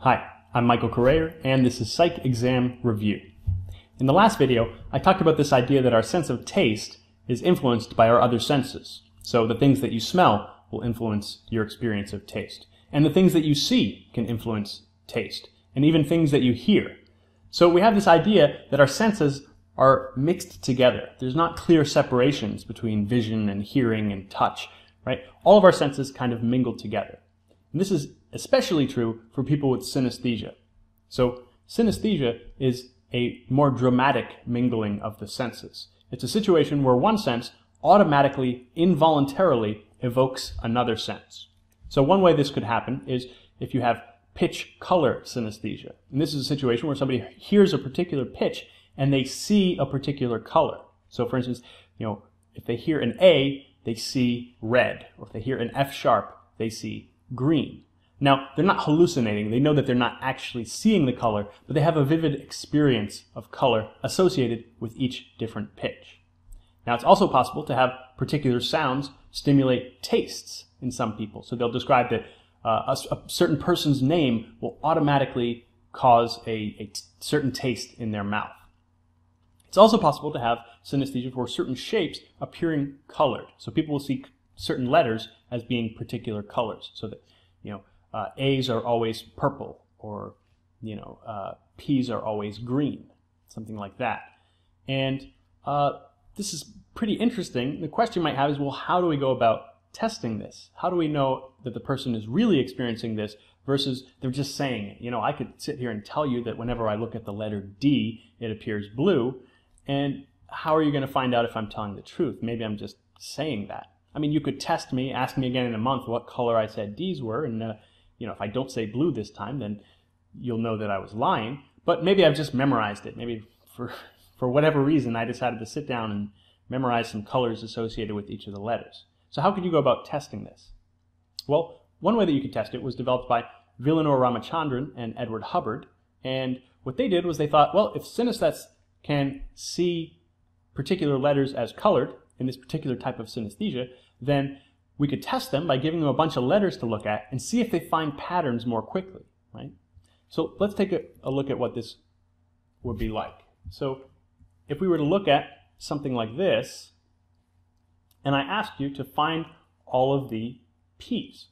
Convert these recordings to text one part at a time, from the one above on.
Hi, I'm Michael Correa, and this is Psych Exam Review. In the last video, I talked about this idea that our sense of taste is influenced by our other senses. So the things that you smell will influence your experience of taste. And the things that you see can influence taste. And even things that you hear. So we have this idea that our senses are mixed together. There's not clear separations between vision and hearing and touch, right? All of our senses kind of mingle together. And this is especially true for people with synesthesia. So synesthesia is a more dramatic mingling of the senses. It's a situation where one sense automatically, involuntarily evokes another sense. So one way this could happen is if you have pitch-color synesthesia. And this is a situation where somebody hears a particular pitch and they see a particular color. So for instance, if they hear an A, they see red. Or if they hear an F sharp, they see green. Now, they're not hallucinating. They know that they're not actually seeing the color, but they have a vivid experience of color associated with each different pitch. Now, it's also possible to have particular sounds stimulate tastes in some people. So they'll describe that a certain person's name will automatically cause a certain taste in their mouth. It's also possible to have synesthesia for certain shapes appearing colored. So people will see certain letters as being particular colors. So that, A's are always purple, or, P's are always green, something like that. And this is pretty interesting. The question you might have is, well, how do we go about testing this? How do we know that the person is really experiencing this versus they're just saying it? I could sit here and tell you that whenever I look at the letter D, it appears blue. And how are you going to find out if I'm telling the truth? Maybe I'm just saying that. I mean, you could test me, ask me again in a month what color I said D's were, and if I don't say blue this time, then you'll know that I was lying. But maybe I've just memorized it. Maybe for whatever reason, I decided to sit down and memorize some colors associated with each of the letters. So how could you go about testing this? Well, one way that you could test it was developed by Villanor Ramachandran and Edward Hubbard. And what they did was they thought, well, if synesthetes can see particular letters as colored in this particular type of synesthesia, then we could test them by giving them a bunch of letters to look at and see if they find patterns more quickly, right? So let's take a look at what this would be like. So if we were to look at something like this, and I asked you to find all of the P's.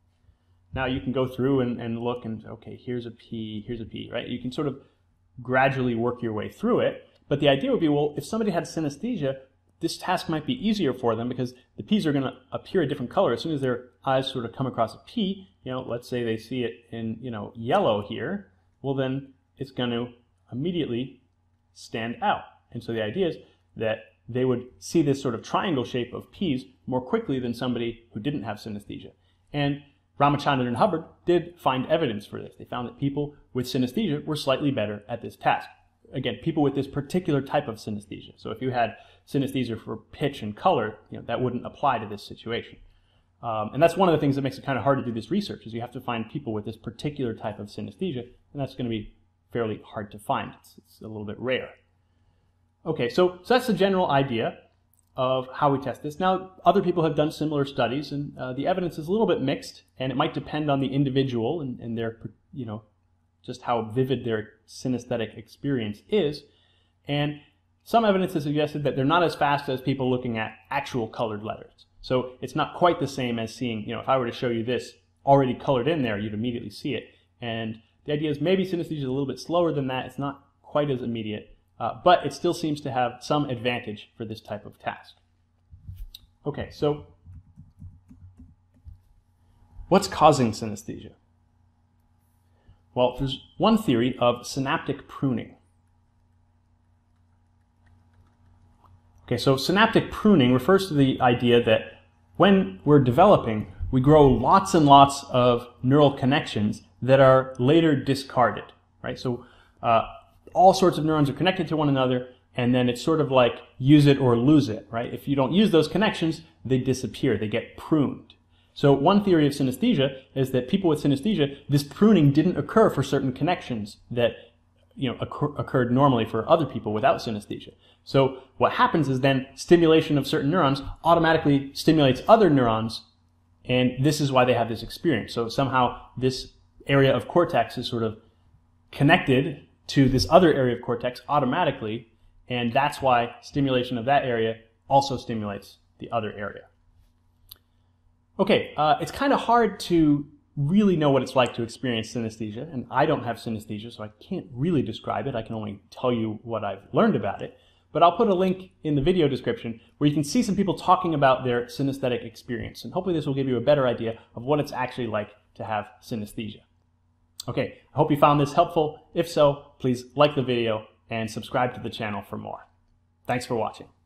Now you can go through and look and, okay, here's a P, right? You can sort of gradually work your way through it, but the idea would be, well, if somebody had synesthesia, this task might be easier for them because the P's are going to appear a different color. As soon as their eyes sort of come across a P, let's say they see it in, yellow here, well then it's going to immediately stand out. And so the idea is that they would see this sort of triangle shape of P's more quickly than somebody who didn't have synesthesia. And Ramachandran and Hubbard did find evidence for this. They found that people with synesthesia were slightly better at this task. Again, people with this particular type of synesthesia. So if you had synesthesia for pitch and color, that wouldn't apply to this situation. And that's one of the things that makes it kind of hard to do this research, is you have to find people with this particular type of synesthesia, and that's going to be fairly hard to find. It's a little bit rare. Okay, so that's the general idea of how we test this. Now, other people have done similar studies, and the evidence is a little bit mixed, and it might depend on the individual and their, just how vivid their synesthetic experience is. And some evidence has suggested that they're not as fast as people looking at actual colored letters. So it's not quite the same as seeing, if I were to show you this already colored in there, you'd immediately see it. And the idea is maybe synesthesia is a little bit slower than that. It's not quite as immediate, but it still seems to have some advantage for this type of task. Okay, so what's causing synesthesia? Well, there's one theory of synaptic pruning. Okay, so synaptic pruning refers to the idea that when we're developing, we grow lots and lots of neural connections that are later discarded, right? So all sorts of neurons are connected to one another, and then it's sort of like use it or lose it, right? If you don't use those connections, they disappear, they get pruned. So one theory of synesthesia is that people with synesthesia, this pruning didn't occur for certain connections that occurred normally for other people without synesthesia. So what happens is then stimulation of certain neurons automatically stimulates other neurons, and this is why they have this experience. So somehow this area of cortex is sort of connected to this other area of cortex automatically, and that's why stimulation of that area also stimulates the other area. Okay, it's kind of hard to really know what it's like to experience synesthesia, and I don't have synesthesia, so I can't really describe it. I can only tell you what I've learned about it. But I'll put a link in the video description where you can see some people talking about their synesthetic experience, and hopefully this will give you a better idea of what it's actually like to have synesthesia. Okay, I hope you found this helpful. If so, please like the video and subscribe to the channel for more. Thanks for watching.